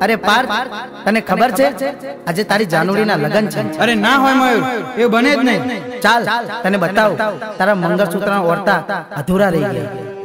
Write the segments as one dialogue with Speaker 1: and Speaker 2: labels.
Speaker 1: अरे पार तने खबर छे આજે તારી જાનુડીના લગન છે।
Speaker 2: अरे ना होय मयूर, ए बने ज नहीं।
Speaker 1: ચાલ તને બતાવું તારા મંગળસૂત્રના ઓરતા અધૂરા રહી ગયા।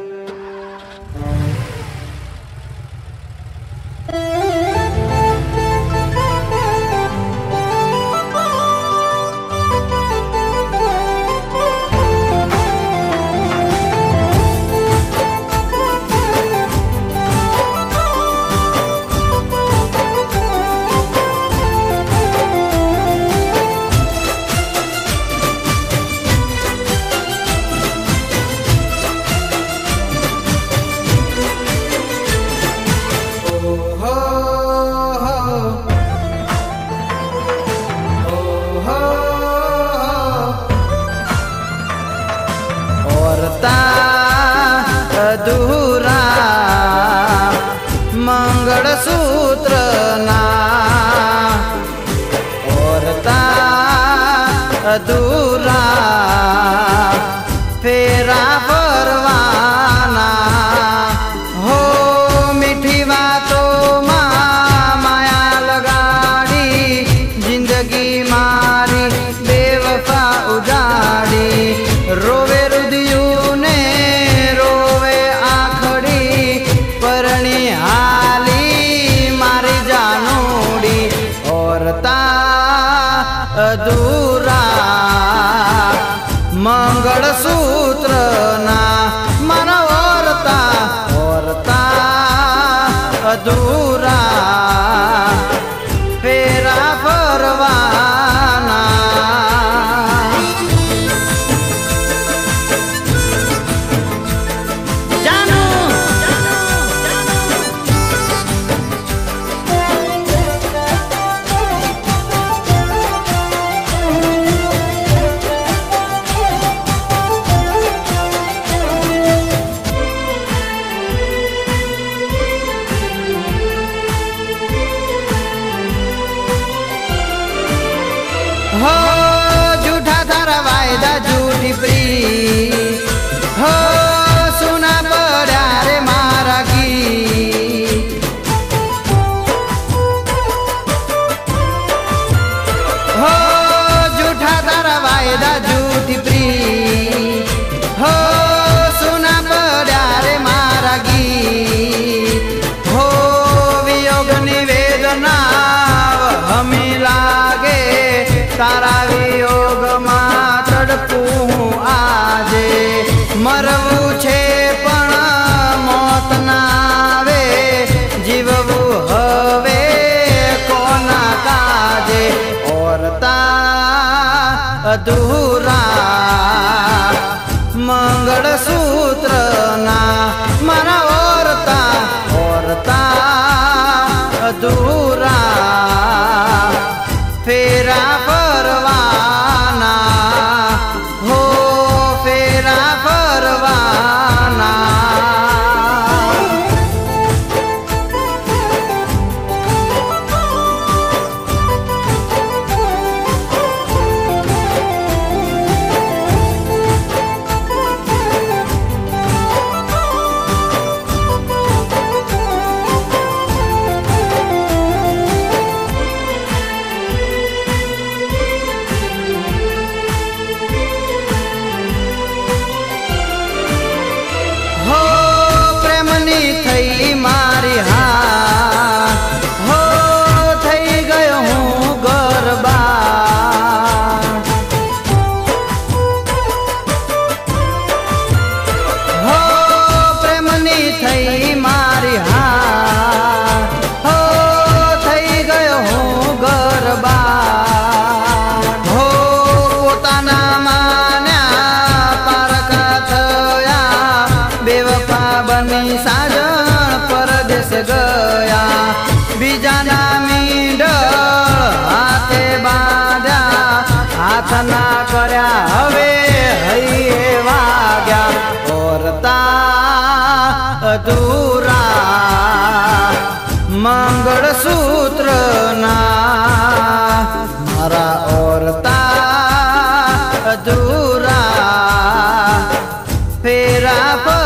Speaker 1: अधूरा मंगलसूत्र ना औरता अधूरा फेरा परवाना हो मीठी बातों माया लगाड़ी जिंदगी मारी बेवफा उजाड़ी रोवे रुदियों अधूरा मंगलसूत्र ना मन औरता औरता अधूरा फेरा परवाना हो झूठा थारा वायदा झूठी प्री हो सुना पड़ा रे मारा की हो झूठा थारा वायदा झूठी प्री हो सुना पड़ा रे मारा की हो वियोग निवेदना हमें लागे तारा वियोग में तड़पूं आजे मरवू छे पण मौत ना आवे जीववू हवे कोना काजे औरता अधूरा मंगलसूत्र ना मारा औरता औरता अधूरा फेरा परवाना हो फेरा परवाना थई मारी हाँ हो थई गयो हूँ गरबा हो प्रेमनी थई मारी हाँ हो थई गयो हूँ गरबा हो पोताना मान्या पारका थया बेवफा बनी साजन परदेश गया बीजाना मींडळ हाथे बांध्या हाथ ना कर्या हवे हईए वाग्या औरता अधूरा मंगलसूत्र ना मारा औरता अधूरा फेरा